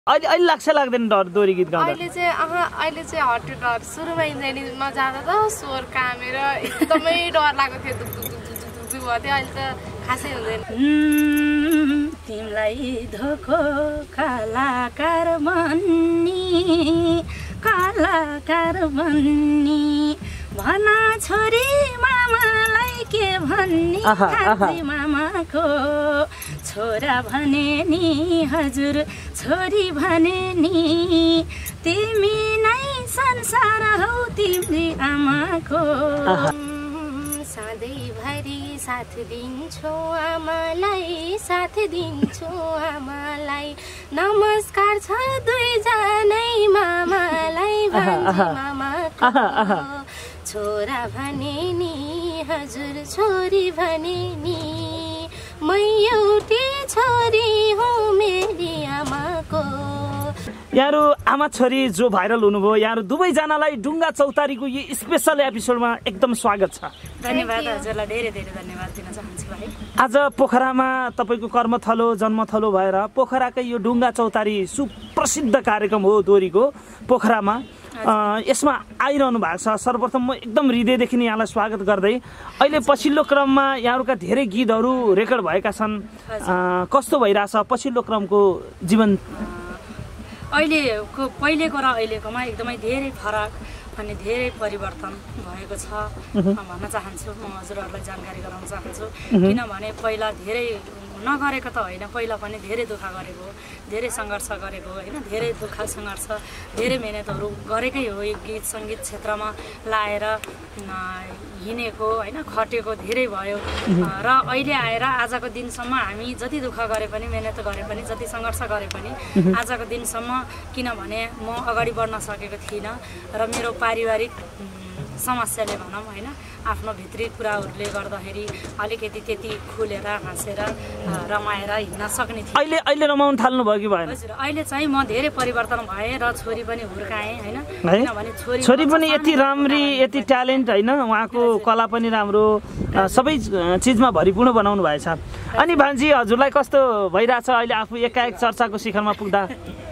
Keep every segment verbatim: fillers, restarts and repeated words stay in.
अहिले अहिले लाग्छ लाग्दैन डर दोरी गीत गाउँदा? अहिले चाहिँ अह अहिले चाहिँ हट्यो डर। सुरुमा इन्जिनियरिङमा जाँदा त स्वर कामेर एकदमै डर लागेको थियो, दुक दुक दुक दुक दुक भयो थियो। अहिले त खासै हुँदैन। तिमीलाई धोको कलाकार बन्नी कलाकार बन्नी भना छोरी मामालाई के भन्ने काजी मामाको छोरा भने नि हजुर छोरी भने नि तिमी नै संसार हौ तिमी आमाको सधैँभरि साथ दिन्छु आमालाई साथ दिन्छु आमालाई नमस्कार छ दुईजनै मामालाई भन्छु मामाको छोरा भने नि हजुर छोरी भने नि मै एउटी छोरी हो मेरी आमाको। यहाँहरु आमा छोरी जो भाइरल हुनुभयो, यहाँहरु दुवैजनालाई डुङ्गा चौतारीको यो स्पेशल एपिसोडमा एकदम स्वागत छ। धन्यवाद हजुरलाई, धेरै धेरै धन्यवाद दिन चाहन्छु भाइ। आज पोखरामा तपाईको कर्मथलो जन्मथलो भएर पोखराकै यो डुङ्गा चौतारी सुप्रसिद्ध कार्यक्रम हो दोरीको पोखरामा यसमा आइरहनु भएको छ। सर्वप्रथम म एकदम हृदयदेखि यहाँलाई स्वागत गर्दै अहिले पछिल्लो क्रममा यहाँहरुका धेरै गीतहरू रेकर्ड भएका छन्, कस्तो भइरहेछ पछिल्लो क्रमको जीवन? अहिलेको पहिलेको र अहिलेकोमा एकदमै धेरै फरक अनि धेरै परिवर्तन भएको छ भन्न चाहन्छु। म हजुरहरूलाई जानकारी गराउन चाहन्छु, किनभने पहिला धेरै नगरेको त होइन, पहिला पनि धेरै दुःख गरेको, धेरै सङ्घर्ष गरेको होइन, धेरै दुःख सङ्घर्ष धेरै मेहनतहरू गरेकै हो। यो गीत सङ्गीत क्षेत्रमा लाएर हिँडेको होइन, खटेको धेरै भयो र अहिले आएर आजको दिनसम्म हामी जति दुःख गरे पनि मेहनत गरे पनि जति सङ्घर्ष गरे पनि आजको दिनसम्म, किनभने म अगाडि बढ्न सकेको थिइनँ र मेरो पारिवारिक समस्याले भनौँ होइन, आफ्नो भित्री कुराहरूले गर्दाखेरि अलिकति त्यति खुलेर हाँसेर रमाएर हिँड्न सक्ने थिएँ। अहिले अहिले रमाउन थाल्नु भयो कि भएन? हजुर, अहिले चाहिँ म धेरै परिवर्तन भएँ र छोरी पनि हुर्काएँ होइन, किनभने छोरी छोरी पनि यति राम्री यति ट्यालेन्ट होइन, उहाँको कला पनि राम्रो, सबै चिजमा भरिपूर्ण बनाउनु भएछ। अनि भान्जी हजुरलाई कस्तो भइरहेछ अहिले आफू एकाएक चर्चाको शिखरमा पुग्दा?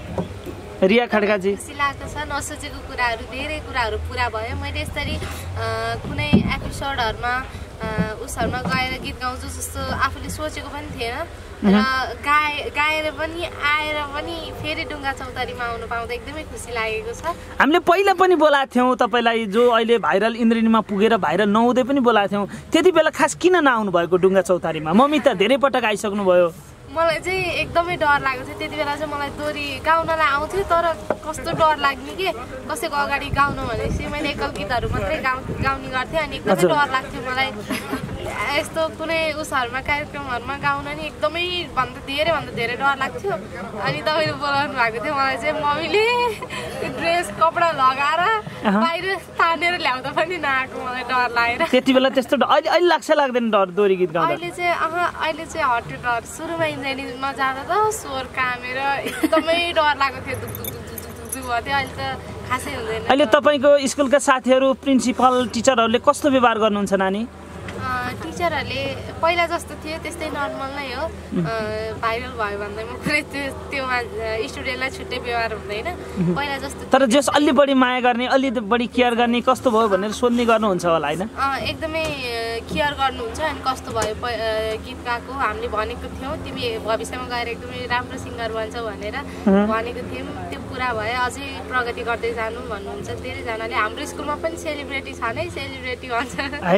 रिया खड्काजी खुसी लाग्दो छ, नसोचेको कुराहरू धेरै कुराहरू पुरा भयो। मैले यसरी कुनै एपिसोडहरूमा उसहरूमा गएर गीत गाउँछु जस्तो आफूले सोचेको पनि थिएन र गाए गाएर पनि आएर पनि फेरि डुङ्गा चौतारीमा आउनु पाउँदा एकदमै खुसी लागेको छ। हामीले पहिला पनि बोलाएको थियौँ तपाईँलाई, जो अहिले भाइरल इन्द्रेणीमा पुगेर भाइरल नहुँदै पनि बोलाएको थियौँ, त्यति बेला खास किन नआउनु भएको डुङ्गा चौतारीमा? मम्मी त धेरै पटक आइसक्नु भयो। मलाई चाहिँ एकदमै डर लागेको थियो त्यति बेला चाहिँ। मलाई दोरी गाउनलाई आउँथ्यो तर कस्तो डर लाग्ने कि कसैको अगाडि गाउनु भनेपछि मैले एकल गीतहरू मात्रै गाउ गाउने गर्थेँ अनि एकदमै डर लाग्थ्यो मलाई। यस्तो कुनै उसहरूमा कार्यक्रमहरूमा गाउन नि एकदमै भन्दा धेरैभन्दा धेरै डर लाग्थ्यो। अनि तपाईँले बोलाउनु भएको थियो, मलाई चाहिँ मम्मीले ड्रेस कपडा लगाएर बाहिर तानेर ल्याउँदा पनि नआएको, मलाई डर लागेर। त्यति बेला त्यस्तो अहिले अहिले लाग्छ लाग्दैन डर दोरी गीत गाउँदा? अहिले चाहिँ अह अहिले चाहिँ हट्यो डर। सुरुमा इन्जिनियरिङमा जाँदा त स्वर कामेर एकदमै डर लागेको थियो, दुक दुक दुक दुक दुक भयो थियो। अहिले त खासै हुँदैन। अहिले तपाईँको स्कुलका साथीहरू प्रिन्सिपल टिचरहरूले कस्तो व्यवहार गर्नुहुन्छ नानी? टिचरहरूले पहिला जस्तो थियो त्यस्तै नर्मल नै हो। भाइरल भयो भन्दैमा कुनै त्यो त्योमा स्टुडेन्टलाई छुट्टै व्यवहार हुँदैन पहिला जस्तो। तर जस अलि बढी माया गर्ने अलि बढी केयर गर्ने कस्तो भयो भनेर सोध्ने गर्नुहुन्छ होला होइन? एकदमै केयर गर्नुहुन्छ। अनि कस्तो भयो गीत गाएको हामीले भनेको थियौँ, तिमी भविष्यमा गएर एकदमै राम्रो सिङ्गर बन्छौ भनेर भनेको थियौँ, त्यो पुरा भयो। अझै प्रगति गर्दै जानु भन्नुहुन्छ धेरैजनाले। हाम्रो स्कुलमा पनि सेलिब्रेटी छ नै, सेलिब्रेटी भन्छ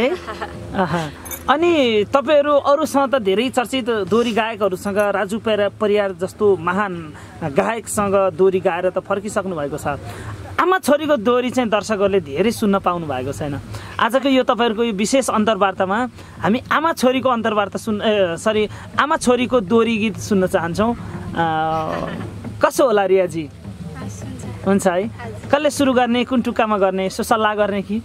है। अनि तपाईहरु अरूसँग त धेरै चर्चित दोरी गायकहरूसँग राजु परियार जस्तो महान गायकसँग दोरी गाएर त फर्किसक्नु भएको छ। आमा छोरीको दोरी चाहिँ दर्शकहरूले धेरै सुन्न पाउनु भएको छैन। आजको यो तपाईहरुको यो विशेष अन्तर्वार्तामा हामी आमा छोरीको अन्तर्वार्ता सुन् सरी आमा छोरीको दोरी गीत सुन्न चाहन्छौँ। कसो होला रियाजी? हुन्छ है, कसले सुरु गर्ने, कुन टुक्कामा गर्ने, सो सल्लाह गर्ने कि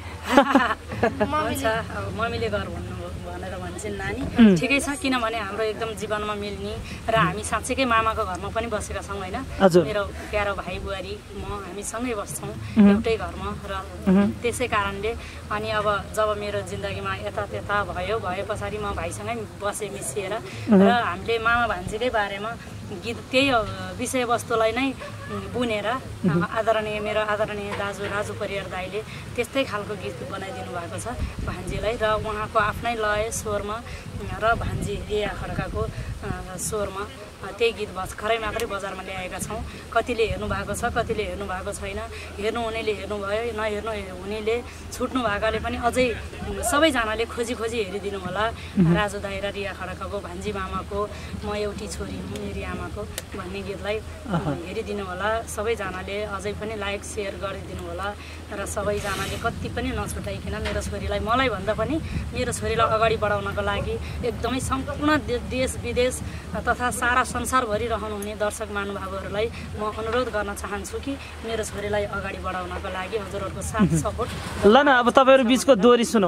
मम्मीले गर भन्नु भनेर भन्छन् नानी? ठिकै छ, किनभने हाम्रो एकदम जीवनमा मिल्ने र हामी साँच्चैकै मामाको घरमा पनि बसेका छौँ होइन। मेरो प्यारो भाइ बुहारी म हामी सँगै बस्छौँ एउटै घरमा र त्यसै कारणले अनि अब जब मेरो जिन्दगीमा यता त्यता भयो भए पछाडि म भाइसँगै बसेँ मिसिएर र हामीले मामा भान्जीकै बारेमा गीत त्यही विषयवस्तुलाई नै बुनेर आदरणीय मेरो आदरणीय दाजु राजु परियार दाइले त्यस्तै खालको गीत बनाइदिनु भएको छ भान्जीलाई र उहाँको आफ्नै लय स्वरमा र भान्जी रिया खड्काको स्वरमा त्यही गीत भर्खरै मात्रै बजारमा ल्याएका छौँ। कतिले हेर्नु भएको छ, कतिले हेर्नु भएको छैन। हेर्नु हुनेले हेर्नुभयो, नहेर्नु हुनेले छुट्नु भएकाले पनि अझै सबैजनाले खोजी खोजी हेरिदिनु होला। राजु दाइ र रिया खड्काको भान्जी मामाको म एउटी छोरी हुँ मेरी आमाको भन्ने गीतलाई हेरिदिनु होला। सबैजनाले अझै पनि लाइक सेयर गरिदिनु होला र सबैजनाले कति पनि नछुटाइकन मेरो छोरीलाई मलाई भन्दा पनि मेरो छोरीलाई अगाडि बढाउनको लागि एकदमै सम्पूर्ण देश विदेश तथा सारा संसारभरि रहनुहुने दर्शक महानुभावहरूलाई म अनुरोध गर्न चाहन्छु कि मेरो छोरीलाई अगाडि बढाउनको लागि हजुरहरूको साथ सपोर्ट। ल न अब तपाईँहरू बिचको दोहोरी सुनौ।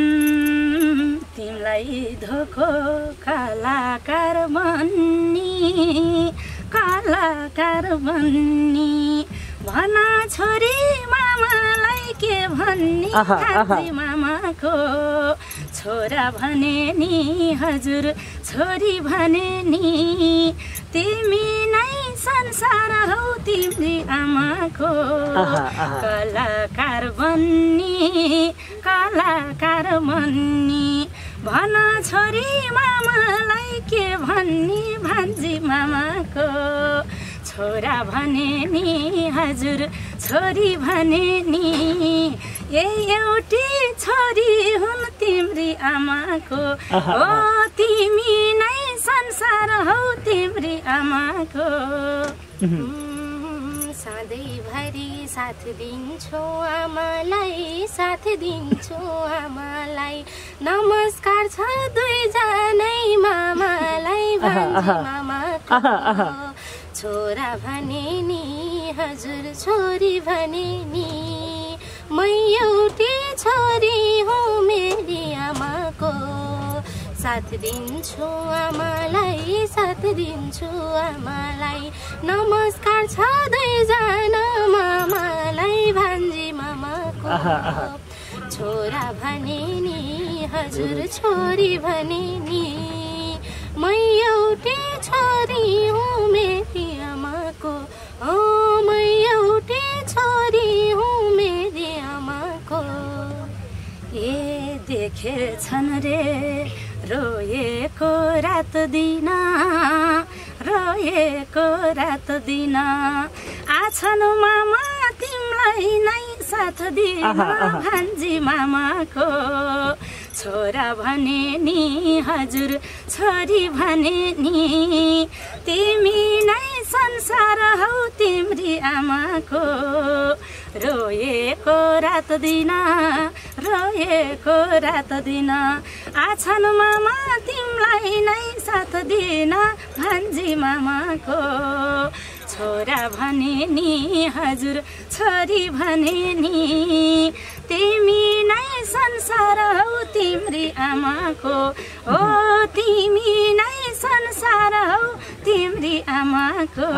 तिमीलाई धोको कलाकार बन्नी कलाकार बन्नी भना छोरी मामालाई के भन्ने काजी मामाको छोरा भने नि हजुर छोरी भने नि तिमी नै संसार हौ तिम्री आमाको कलाकार बन्नी कलाकार बन्नी भना छोरी मामालाई के भन्ने भान्जी मामाको छोरा भने नि हजुर छोरी भने नि ए एउटी छोरी हुन् तिम्री आमाको ओ तिमी नै संसार हौ तिम्री आमाको सधैँभरि साथ दिन्छु आमालाई साथ दिन्छु आमालाई नमस्कार छ दुईजनै मामालाई भान्जी मामाको छोरा भने नि हजुर छोरी भने नि मै एउटी छोरी हुँ मेरी आमाको साथ दिन्छु आमालाई साथ दिन्छु आमालाई नमस्कार छ दुईजना मामालाई भान्जी मामाको छोरा भने नि हजुर छोरी भने नि मै एउटी छोरी हुँ मेरी आमाको ओ मै एउटी छोरी हुँ मेरी आमाको ए देखेछन् रे रोएको रात दिन रोएको रात दिन आछन् मामा तिमीलाई नै साथ दिन भान्जी मामाको छोरा भने नि हजुर छोरी भने नि तिमी नै संसार हौ तिम्री आमाको रोएको रात दिन रोएको रात दिन आछन् मामा तिमीलाई नै साथ दिन भान्जी मामाको छोरा भने नि हजुर छोरी भने नि तिमी नै संसार हौ तिम्री आमाको ओ तिमी नै संसार हौ तिम्री आमाको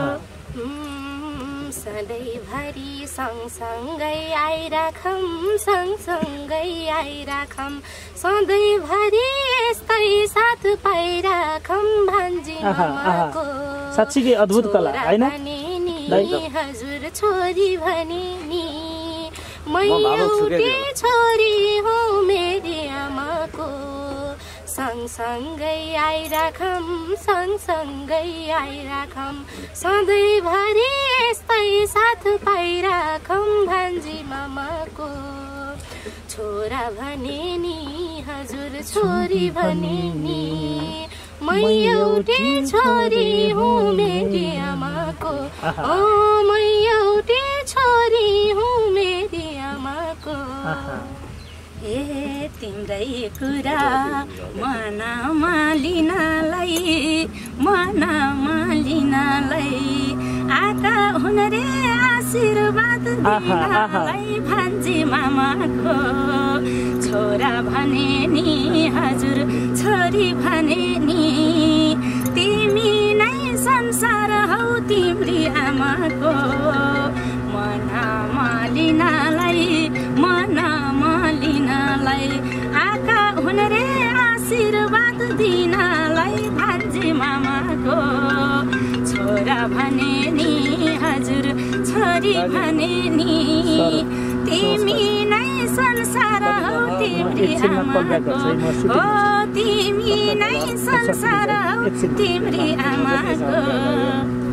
सधैँभरि सँगसँगै आइराखौँ सँगसँगै आइराखौँ सधैँभरि यस्तै साथ पाइराखौँ भान्जी मामाको साँच्चीकै अद्भुत कला हैन हजुर छोरी भने नि मै एउटी छोरी हुँ मेरी आमाको सँगसँगै आइराखौँ सँगसँगै आइराखौँ सधैँभरि यस्तै साथ पाइराखौँ भान्जी मामाको छोरा भने नि हजुर छोरी भने नि मै एउटी छोरी हुँ मेरी आमाको ओ मै एउटी छोरी हुँ मेरी आमाको ए तिम्रै कुरा मनमा लिनलाई मनमा लिनलाई आका हुन रे आशीर्वाद दिनलाई भान्जी मामाको छोरा भने नि हजुर छोरी भने नि तिमी नै संसार हौ तिम्री आमाको मनमा लिनलाई मनमा लिनलाई आका हुन रे आशीर्वाद दिनलाई भान्जी मामाको छोरी भने नि तिमी नै संसार हौ तिम्री आमा हो तिमी नै संसार हौ तिम्री आमाको